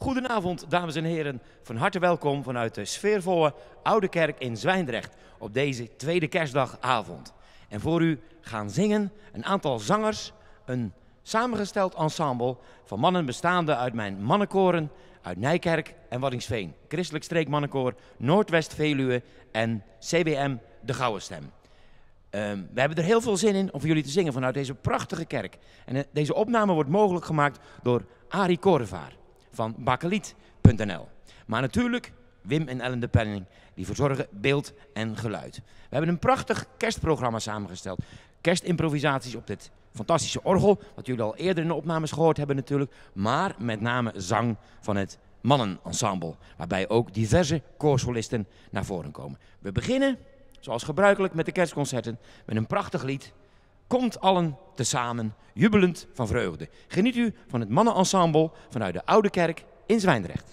Goedenavond, dames en heren. Van harte welkom vanuit de sfeervolle Oude Kerk in Zwijndrecht op deze tweede kerstdagavond. En voor u gaan zingen een aantal zangers, een samengesteld ensemble van mannen bestaande uit mijn mannenkoren uit Nijkerk en Waddinxveen. Christelijk Streekmannenkoor, Noordwest-Veluwe en CBM De Gouden Stem. We hebben er heel veel zin in om voor jullie te zingen vanuit deze prachtige kerk. En deze opname wordt mogelijk gemaakt door Arie Korevaar van Bakkeliet.nl. Maar natuurlijk Wim en Ellen de Penning, die verzorgen beeld en geluid. We hebben een prachtig kerstprogramma samengesteld. Kerstimprovisaties op dit fantastische orgel, wat jullie al eerder in de opnames gehoord hebben natuurlijk. Maar met name zang van het mannenensemble, waarbij ook diverse koorsolisten naar voren komen. We beginnen, zoals gebruikelijk met de kerstconcerten, met een prachtig lied. Komt allen tezamen, jubelend van vreugde. Geniet u van het mannenensemble vanuit de Oude Kerk in Zwijndrecht.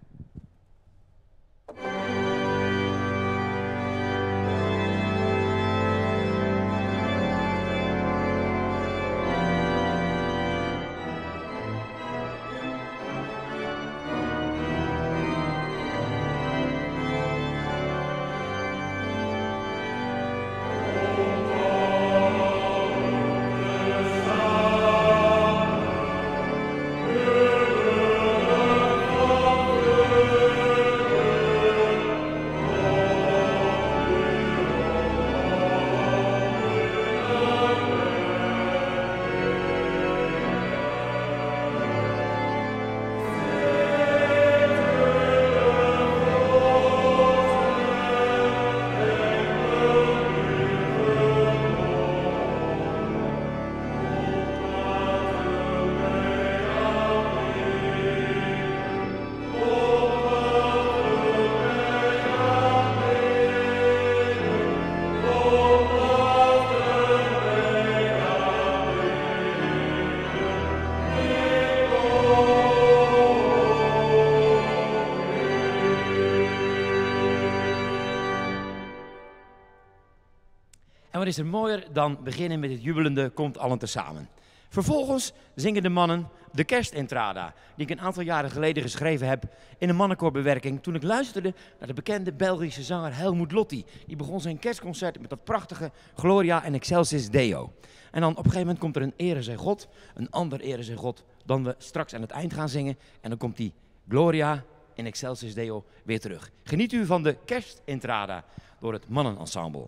En wat is er mooier dan beginnen met het jubelende Komt allen tezamen. Vervolgens zingen de mannen de kerstintrada, die ik een aantal jaren geleden geschreven heb in een mannenkoorbewerking toen ik luisterde naar de bekende Belgische zanger Helmut Lotti. Die begon zijn kerstconcert met dat prachtige Gloria in Excelsis Deo. En dan op een gegeven moment komt er een Ere zij God, een ander Ere zij God, dan we straks aan het eind gaan zingen. En dan komt die Gloria in Excelsis Deo weer terug. Geniet u van de kerstintrada door het mannenensemble.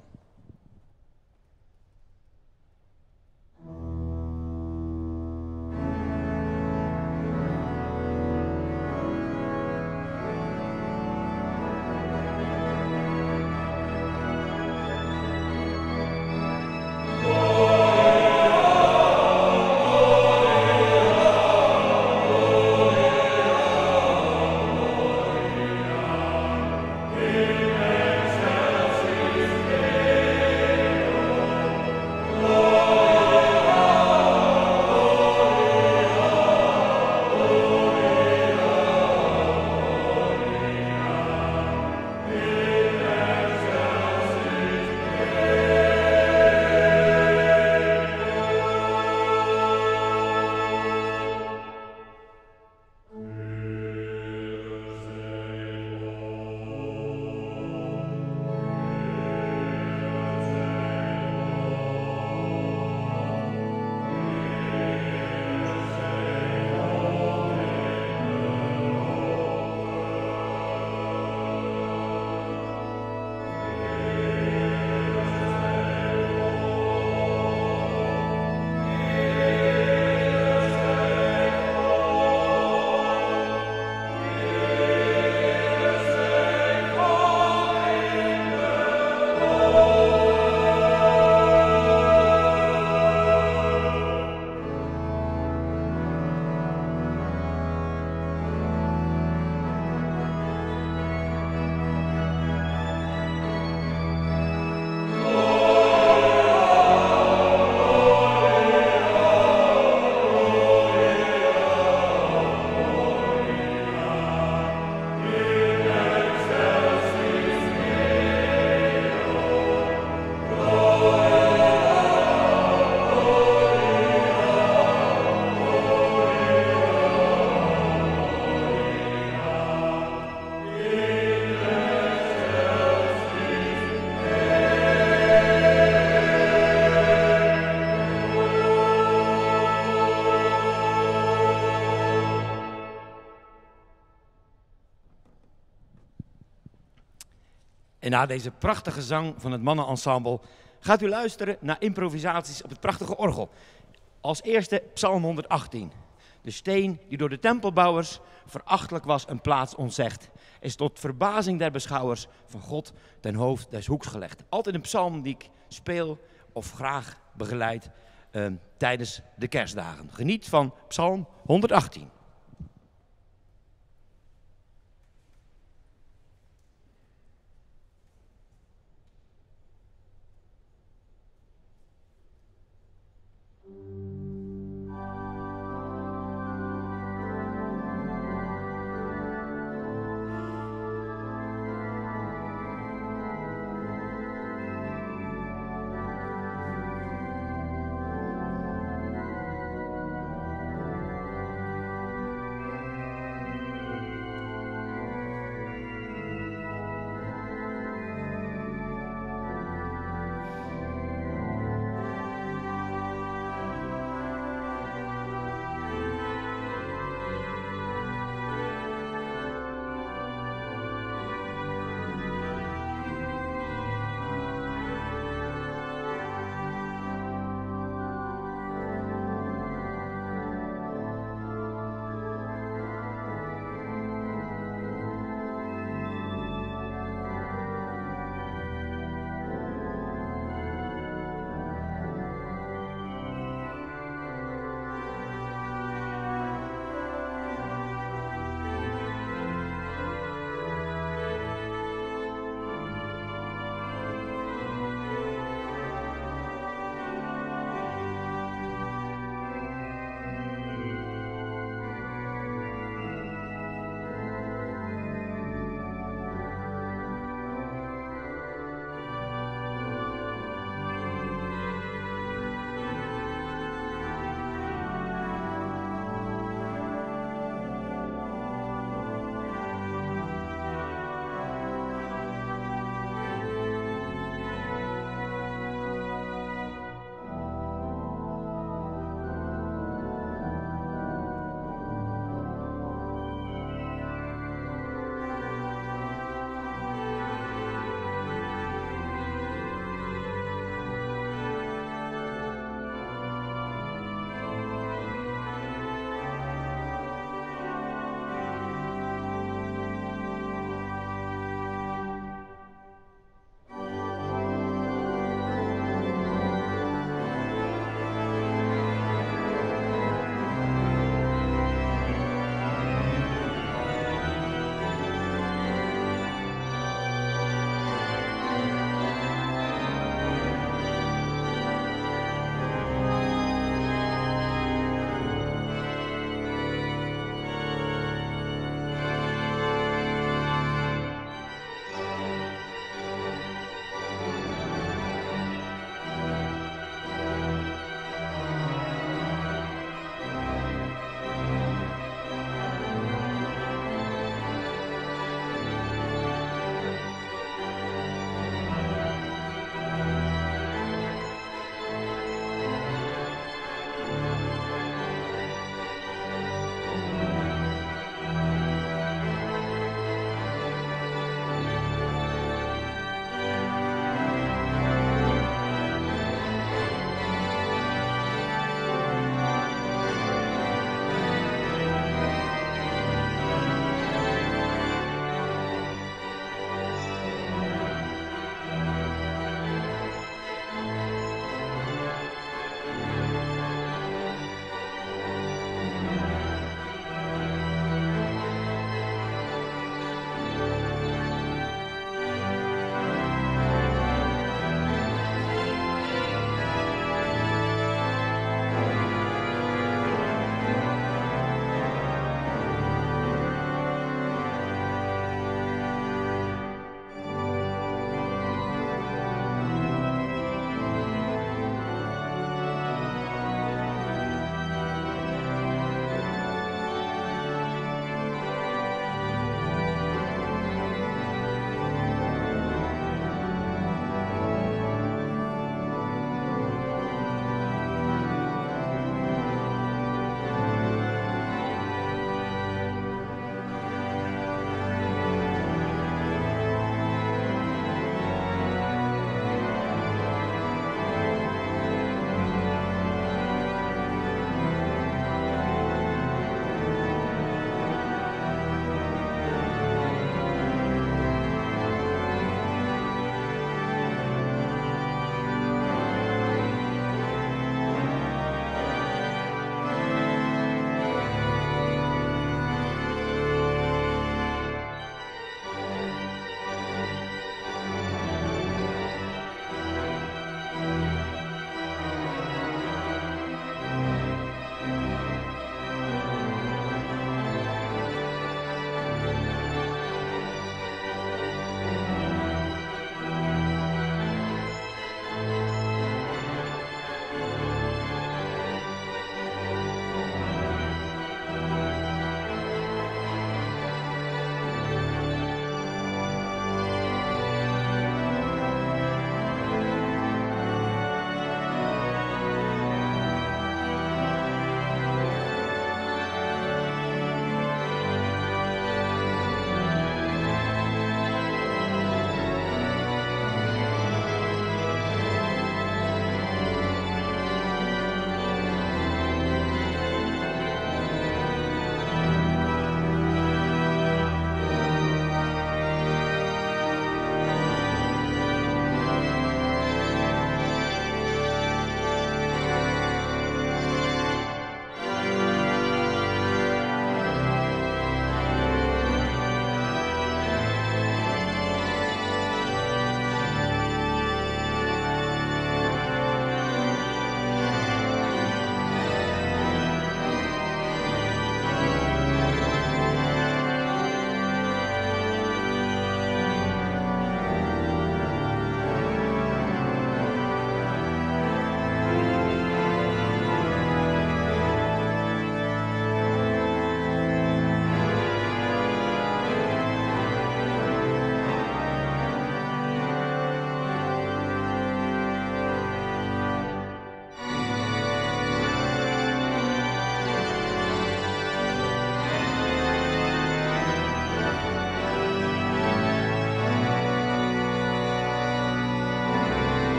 In excelsis Deo. En na deze prachtige zang van het mannenensemble gaat u luisteren naar improvisaties op het prachtige orgel. Als eerste Psalm 118. De steen die door de tempelbouwers verachtelijk was een plaats ontzegd, is tot verbazing der beschouwers van God ten hoofd des hoeks gelegd. Altijd een psalm die ik speel of graag begeleid tijdens de kerstdagen. Geniet van Psalm 118.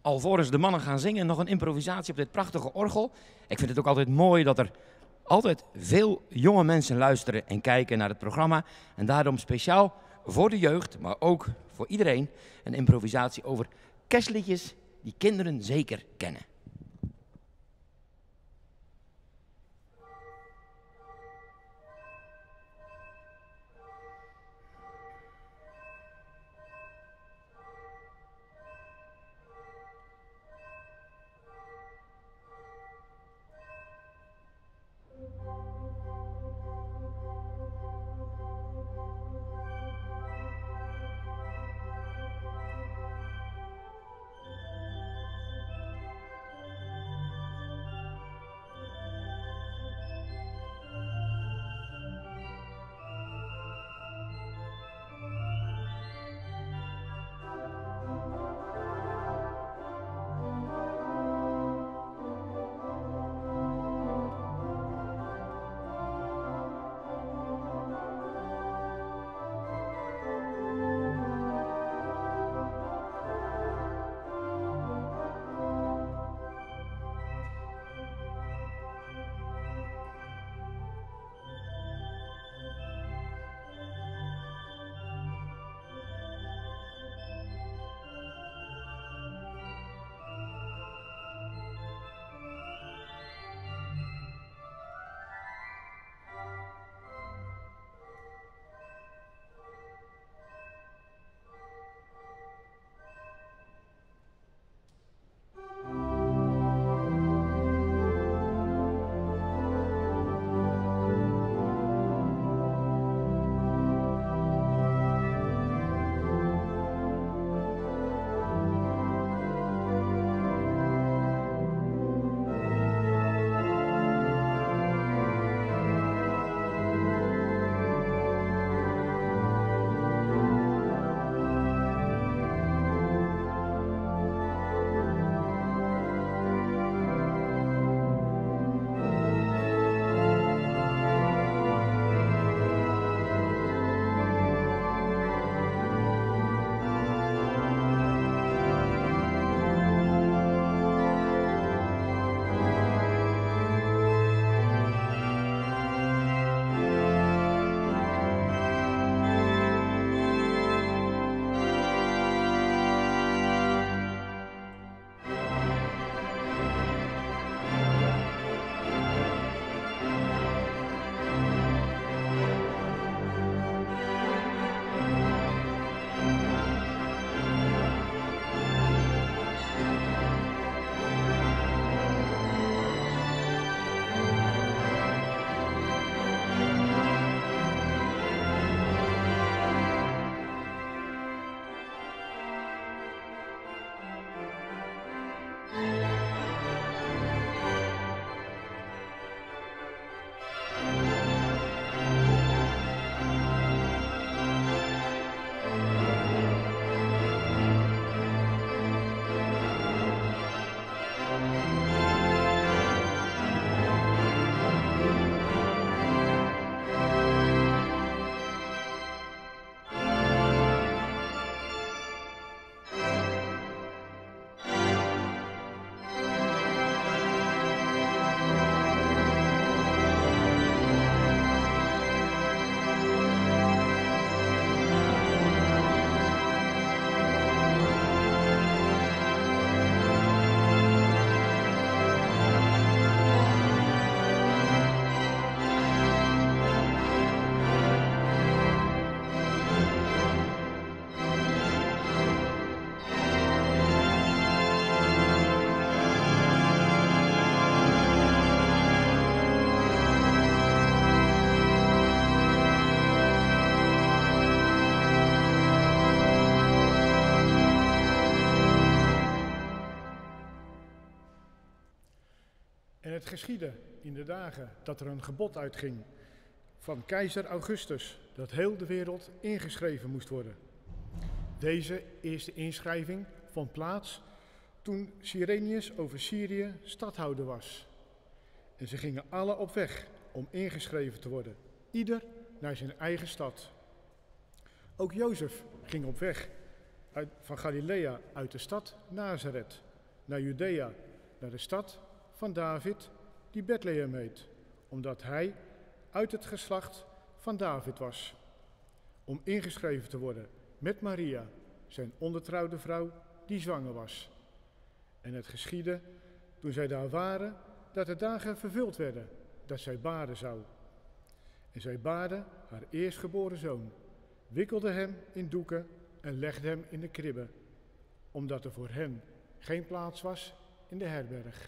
alvorens de mannen gaan zingen, nog een improvisatie op dit prachtige orgel. Ik vind het ook altijd mooi dat er altijd veel jonge mensen luisteren en kijken naar het programma. En daarom speciaal voor de jeugd, maar ook voor iedereen, een improvisatie over kerstliedjes die kinderen zeker kennen. En het geschiedde in de dagen dat er een gebod uitging van keizer Augustus, dat heel de wereld ingeschreven moest worden. Deze eerste inschrijving vond plaats toen Cyrenius over Syrië stadhouder was. En ze gingen alle op weg om ingeschreven te worden, ieder naar zijn eigen stad. Ook Jozef ging op weg van Galilea uit de stad Nazareth naar Judea, naar de stad van David, die Bethlehem heet, omdat hij uit het geslacht van David was, om ingeschreven te worden met Maria, zijn ondertrouwde vrouw, die zwanger was. En het geschiedde, toen zij daar waren, dat de dagen vervuld werden, dat zij baren zou. En zij baarde haar eerstgeboren zoon, wikkelde hem in doeken en legde hem in de kribbe, omdat er voor hen geen plaats was in de herberg.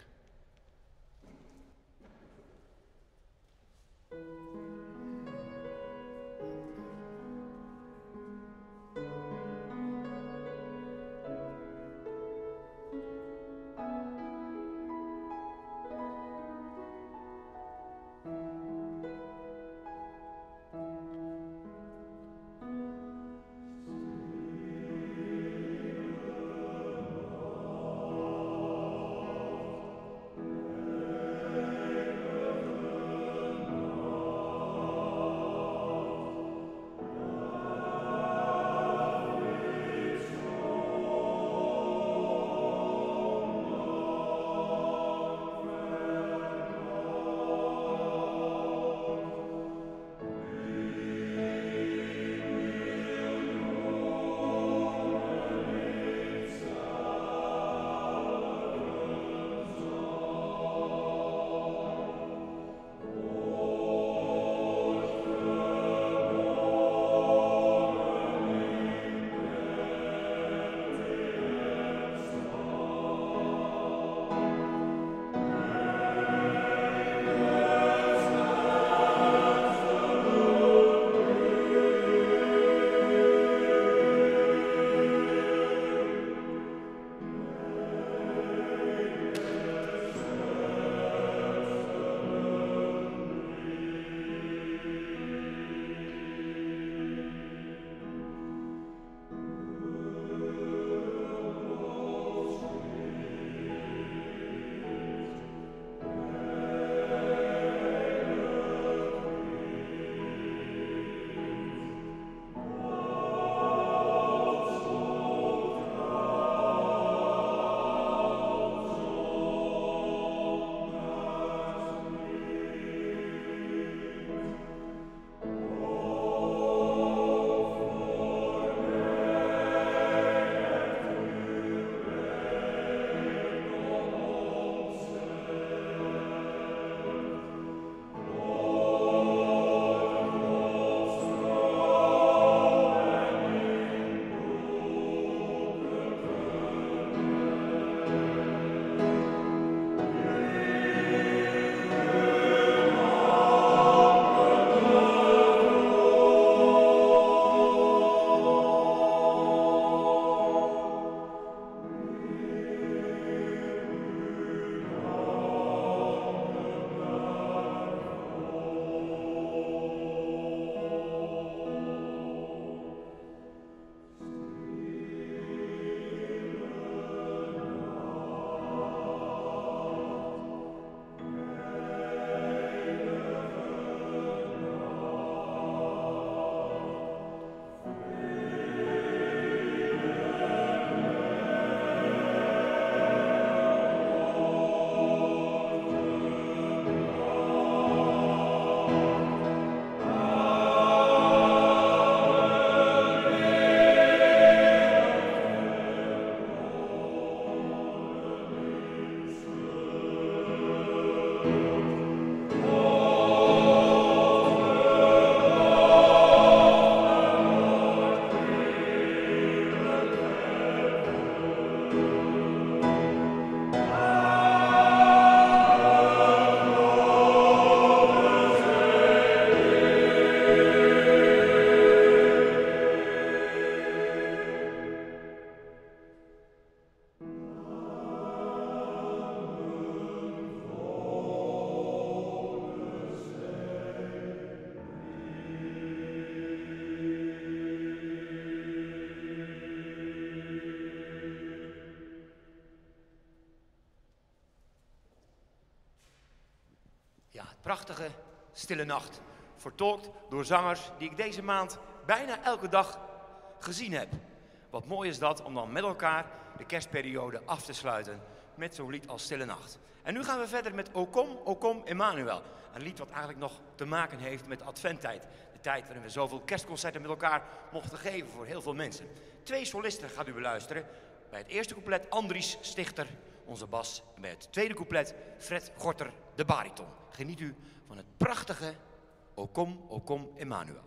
prachtige Stille Nacht. Vertolkt door zangers die ik deze maand bijna elke dag gezien heb. Wat mooi is dat om dan met elkaar de kerstperiode af te sluiten met zo'n lied als Stille Nacht. En nu gaan we verder met O kom, Emmanuel. Een lied wat eigenlijk nog te maken heeft met adventtijd. De tijd waarin we zoveel kerstconcerten met elkaar mochten geven voor heel veel mensen. 2 solisten gaat u beluisteren. Bij het eerste couplet Andries Stichter, onze bas. En bij het tweede couplet Fred Gorter, de bariton. Geniet u van het prachtige O kom, Emmanuel.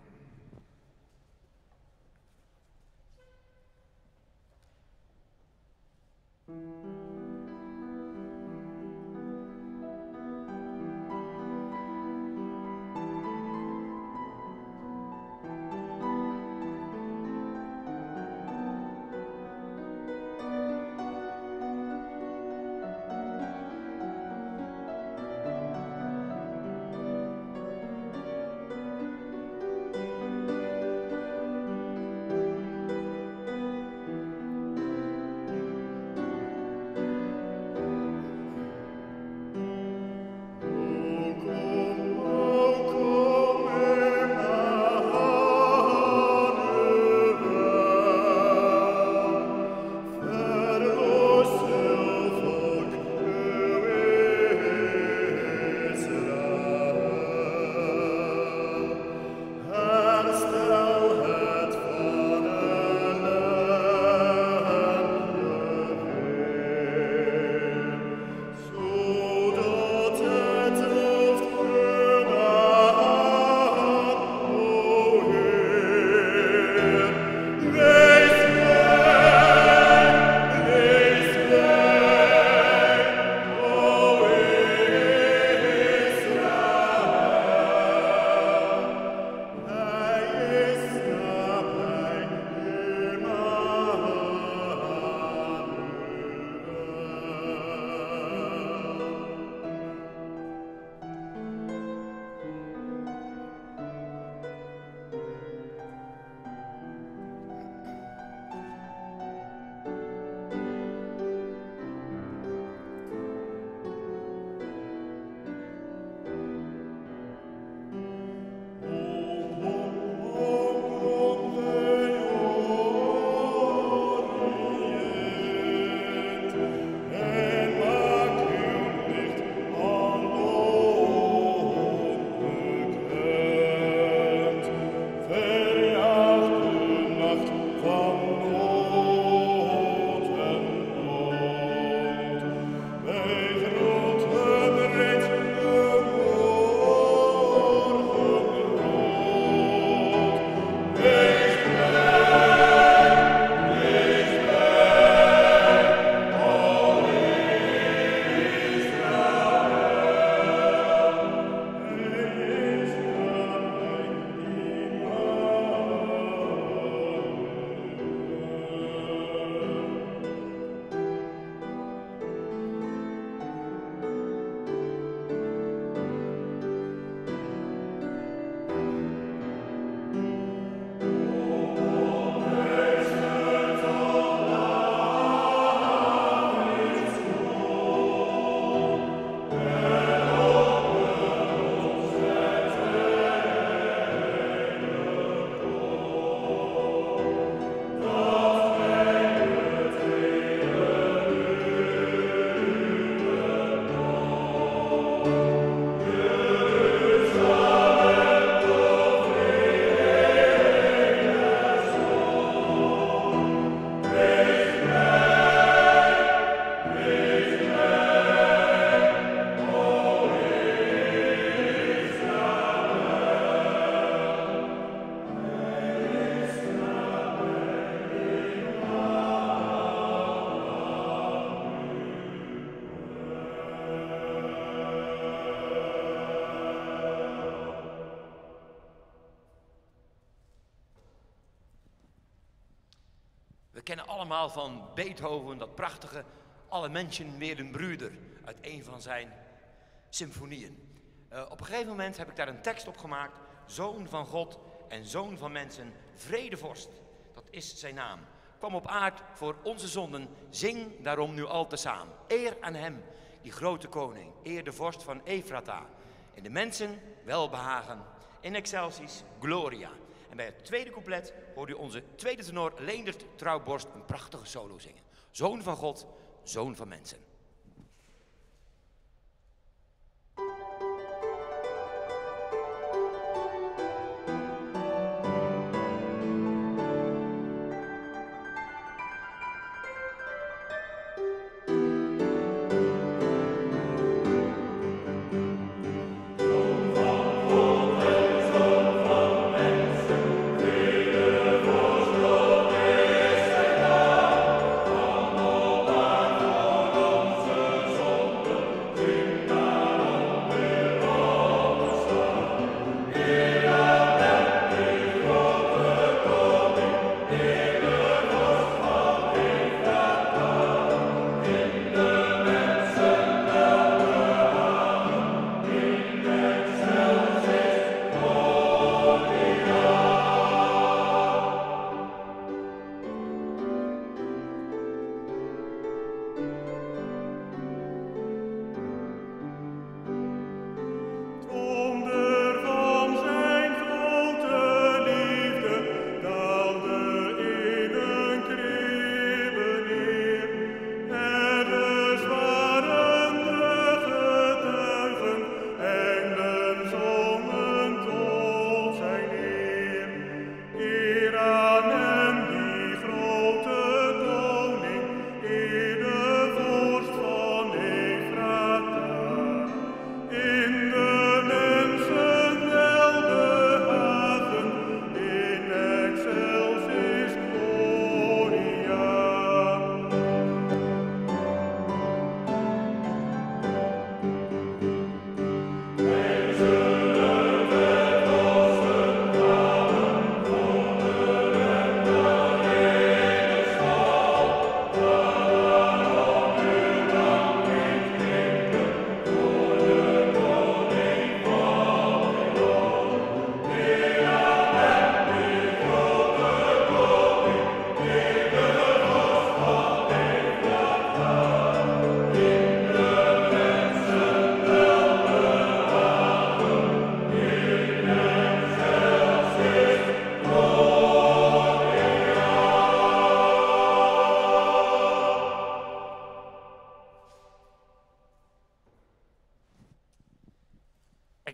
We kennen allemaal van Beethoven dat prachtige Alle Menschen werden Brüder uit een van zijn symfonieën. Op een gegeven moment heb ik daar een tekst op gemaakt. Zoon van God en zoon van mensen, vredevorst, dat is zijn naam. Kwam op aard voor onze zonden, zing daarom nu al tezamen. Eer aan hem, die grote koning, eer de vorst van Efrata. En de mensen welbehagen, in excelsis gloria. En bij het tweede couplet hoort u onze tweede tenor Leendert Trouwborst een prachtige solo zingen. Zoon van God, zoon van mensen.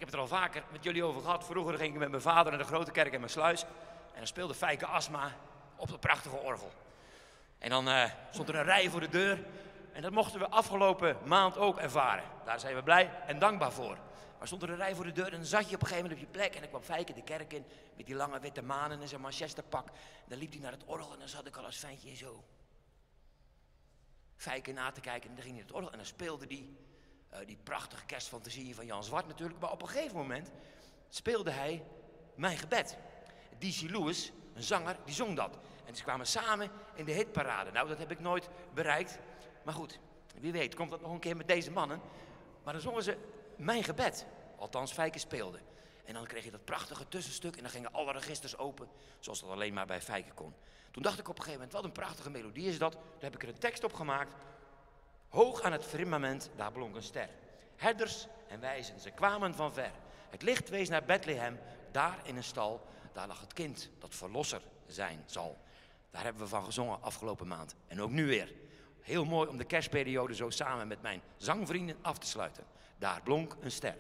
heb het er al vaker met jullie over gehad. Vroeger ging ik met mijn vader naar de Grote Kerk in Maassluis. En dan speelde Fijke Asma op de prachtige orgel. En dan stond er een rij voor de deur. En dat mochten we afgelopen maand ook ervaren. Daar zijn we blij en dankbaar voor. Maar stond er een rij voor de deur en dan zat je op een gegeven moment op je plek. En dan kwam Fijke de kerk in met die lange witte manen en zijn manchesterpak. En dan liep hij naar het orgel en dan zat ik al als ventje zo Fijke na te kijken. En dan ging hij naar het orgel en dan speelde die prachtige kerstfantasieën van Jan Zwart natuurlijk. Maar op een gegeven moment speelde hij Mijn Gebed. D.C. Lewis, een zanger, die zong dat. En ze kwamen samen in de hitparade. Nou, dat heb ik nooit bereikt. Maar goed, wie weet komt dat nog een keer met deze mannen. Maar dan zongen ze Mijn Gebed. Althans, Fijke speelde. En dan kreeg je dat prachtige tussenstuk en dan gingen alle registers open. Zoals dat alleen maar bij Fijke kon. Toen dacht ik op een gegeven moment, wat een prachtige melodie is dat. Toen heb ik er een tekst op gemaakt. Hoog aan het firmament, daar blonk een ster. Herders en wijzen, ze kwamen van ver. Het licht wees naar Bethlehem, daar in een stal. Daar lag het kind dat verlosser zijn zal. Daar hebben we van gezongen afgelopen maand. En ook nu weer. Heel mooi om de kerstperiode zo samen met mijn zangvrienden af te sluiten. Daar blonk een ster.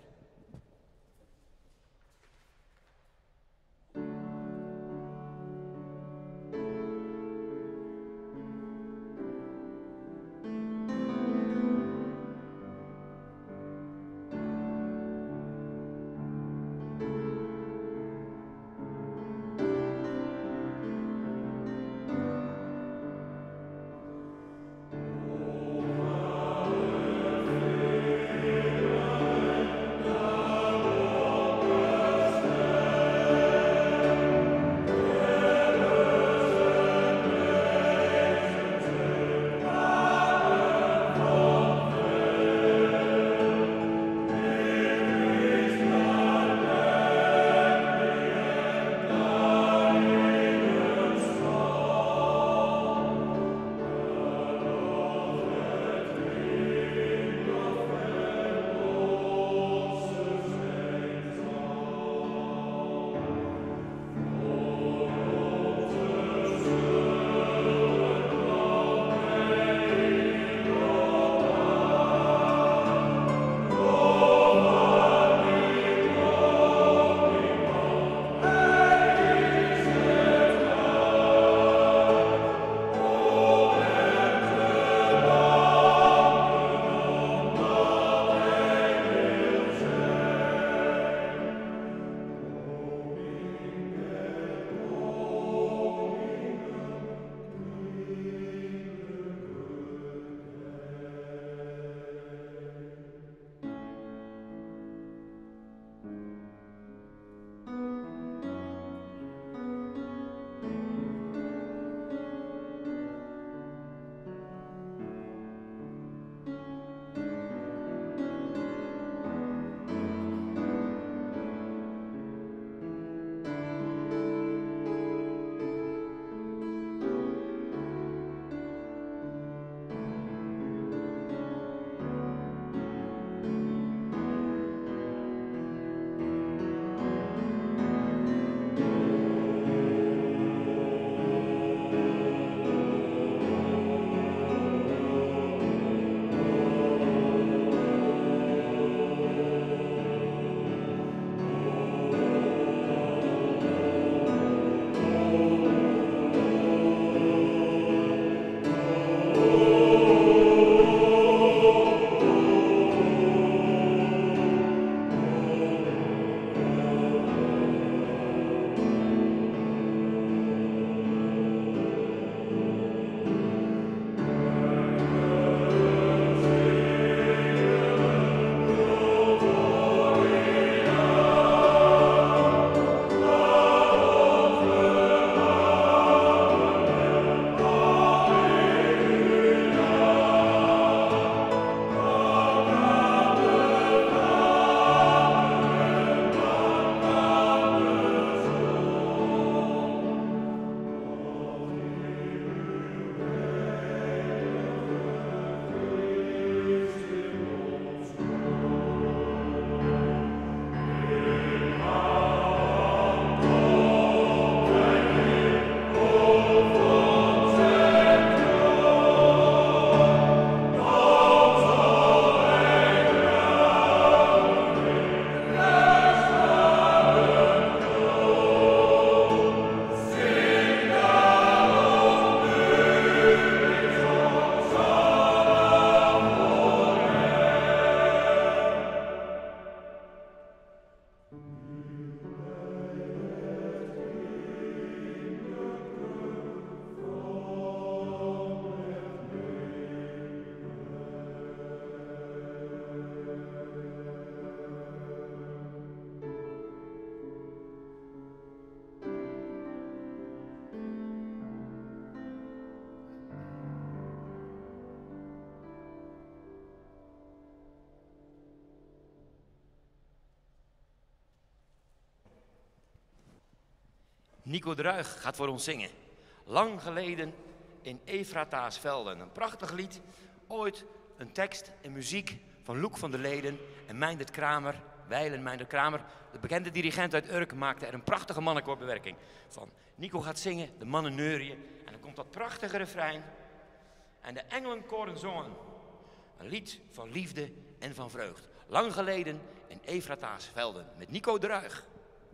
Nico Druig gaat voor ons zingen. Lang geleden in Efrata's velden. Een prachtig lied. Ooit een tekst en muziek van Loek van der Leden en Meindert Kramer. Wijlen Meindert Kramer, de bekende dirigent uit Urk, maakte er een prachtige mannenkoorbewerking van. Nico gaat zingen, de mannen neurien en dan komt dat prachtige refrein. En de engelenkoren zongen. Een lied van liefde en van vreugd. Lang geleden in Efrata's velden met Nico Druig.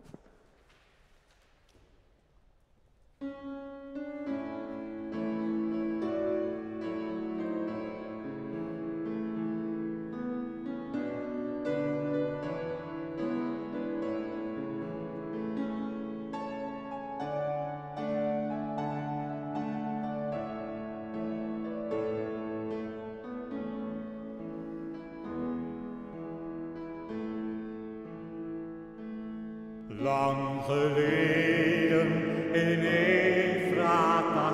Lang geleden in Efrata's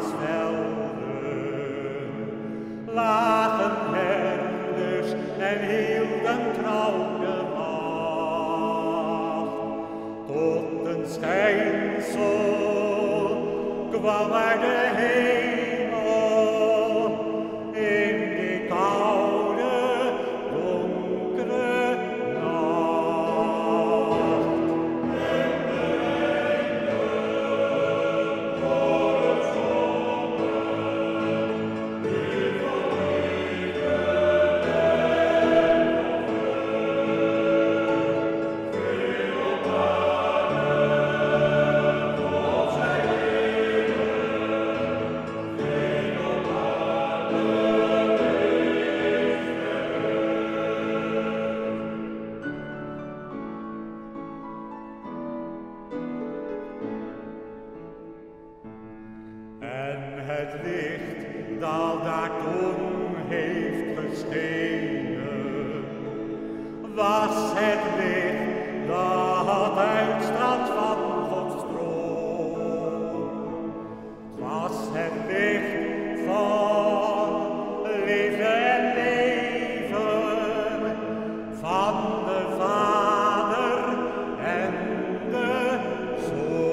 velden lagen herders en hielden trouw de wacht. Tot een schijnsel kwam uit de hemel in die koude, donkere nacht. En het licht dat daar toen heeft geschenen, was het licht dat uitstraalt van Gods troon. Het was het licht van liefde en leven, van de Vader en de Zoon.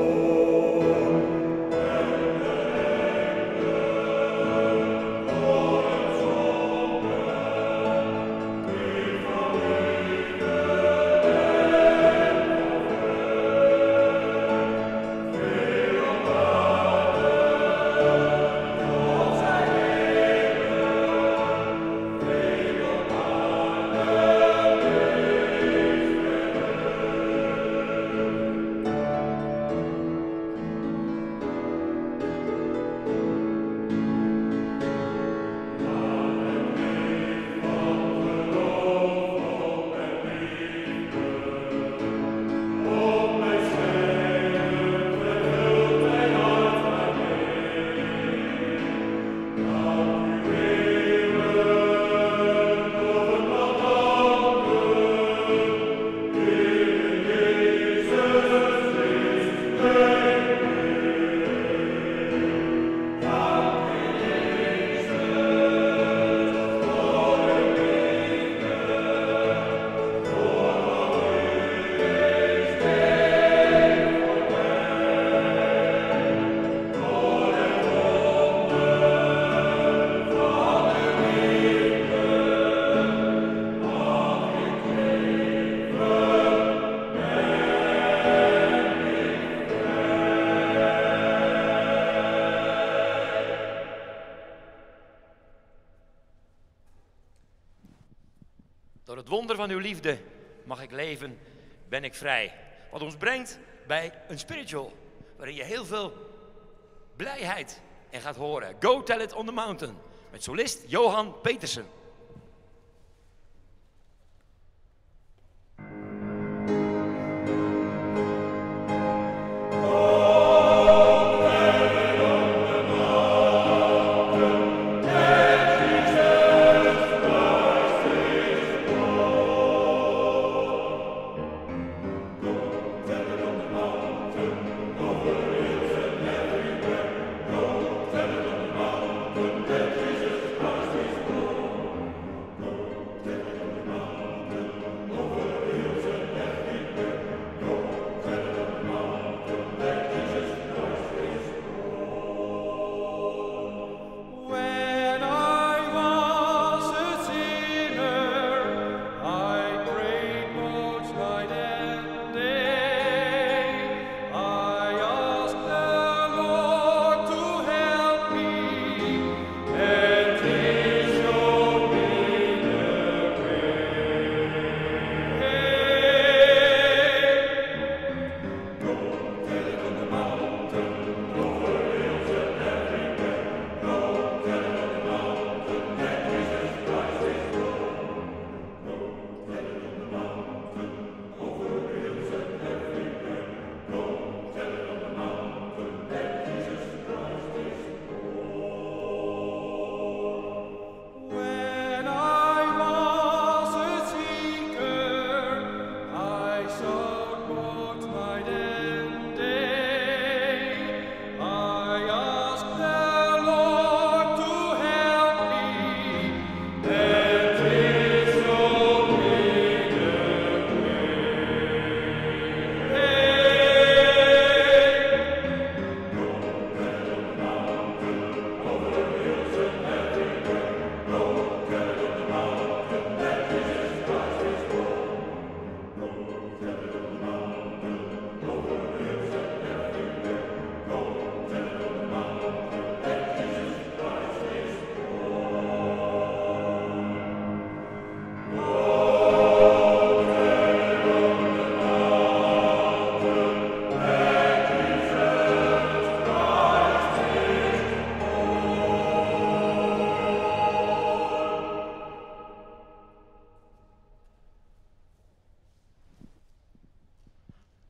Door het wonder van uw liefde mag ik leven, ben ik vrij. Wat ons brengt bij een spiritual, waarin je heel veel blijheid in gaat horen. Go Tell It on the Mountain, met solist Johan Petersen.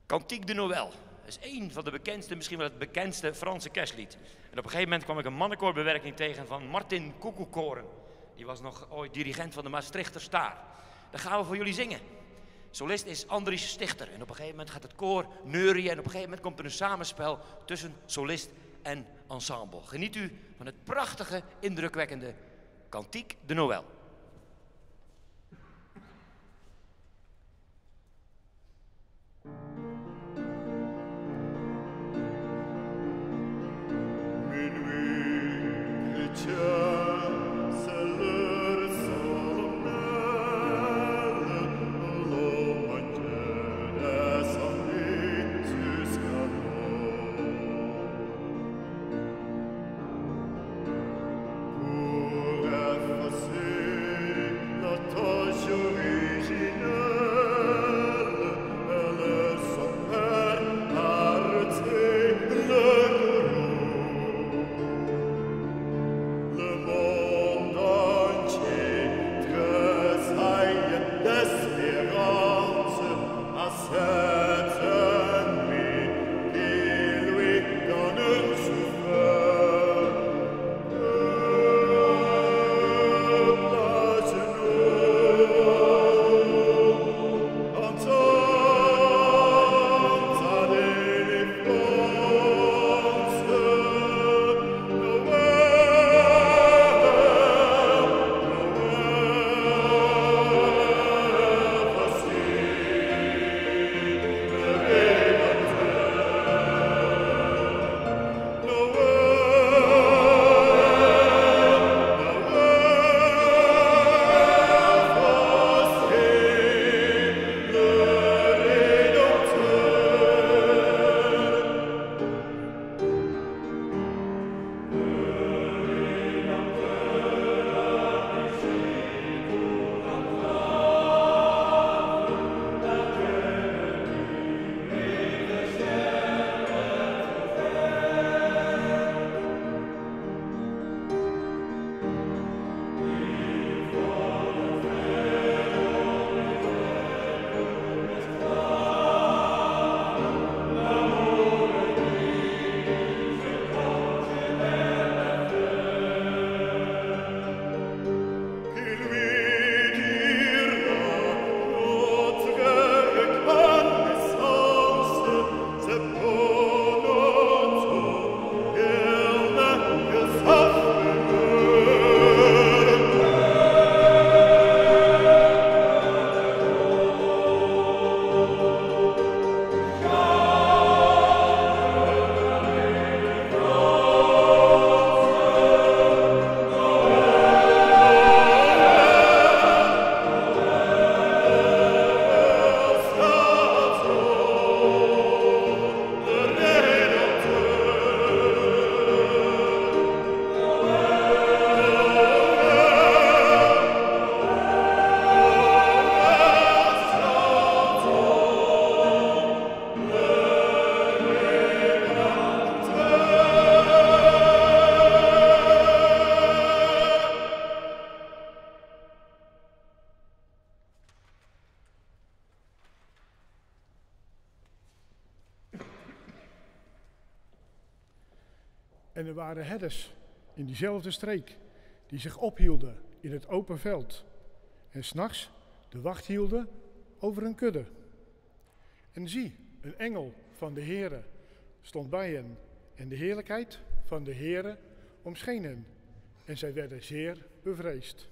Cantique de Noël. Dat is één van de bekendste, misschien wel het bekendste Franse kerstlied. En op een gegeven moment kwam ik een mannenkoorbewerking tegen van Martin Koekoekoren. Die was nog ooit dirigent van de Maastrichter Staar. Dat gaan we voor jullie zingen. Solist is Andries Stichter. En op een gegeven moment gaat het koor neurien. En op een gegeven moment komt er een samenspel tussen solist en ensemble. Geniet u van het prachtige, indrukwekkende Cantique de Noël. En er waren herders in diezelfde streek die zich ophielden in het open veld en 's nachts de wacht hielden over een kudde. En zie, een engel van de Heere stond bij hen en de heerlijkheid van de Heere omscheen hen en zij werden zeer bevreesd.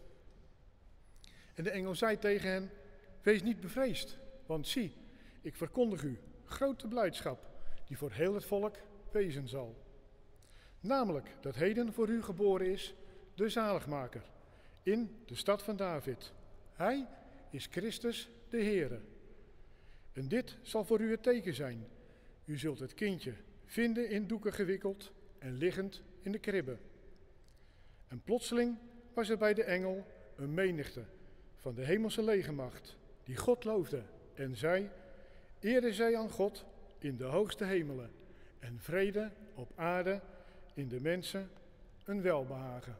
En de engel zei tegen hen, wees niet bevreesd, want zie, ik verkondig u grote blijdschap die voor heel het volk wezen zal. Namelijk dat heden voor u geboren is de zaligmaker in de stad van David. Hij is Christus de Heere. En dit zal voor u het teken zijn. U zult het kindje vinden in doeken gewikkeld en liggend in de kribbe. En plotseling was er bij de engel een menigte van de hemelse legermacht die God loofde en zei, eerde zij aan God in de hoogste hemelen en vrede op aarde in de mensen een welbehagen.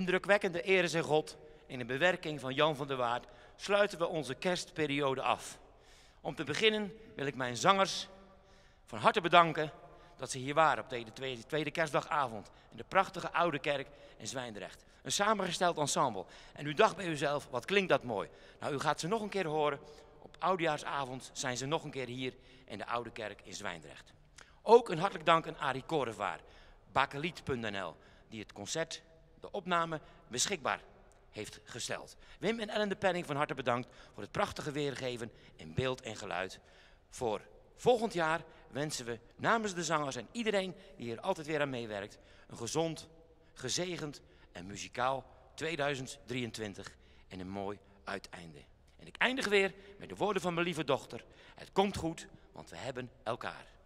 indrukwekkende ere zij God in de bewerking van Jan van der Waard sluiten we onze kerstperiode af. Om te beginnen wil ik mijn zangers van harte bedanken dat ze hier waren op de tweede kerstdagavond in de prachtige Oude Kerk in Zwijndrecht. Een samengesteld ensemble. En u dacht bij uzelf, wat klinkt dat mooi. Nou, u gaat ze nog een keer horen. Op Oudejaarsavond zijn ze nog een keer hier in de Oude Kerk in Zwijndrecht. Ook een hartelijk dank aan Arie Korevaar, bakeliet.nl, die het concert, de opname, beschikbaar heeft gesteld. Wim en Ellen de Penning van harte bedankt voor het prachtige weergeven in beeld en geluid. Voor volgend jaar wensen we namens de zangers en iedereen die hier altijd weer aan meewerkt een gezond, gezegend en muzikaal 2023 en een mooi uiteinde. En ik eindig weer met de woorden van mijn lieve dochter. Het komt goed, want we hebben elkaar.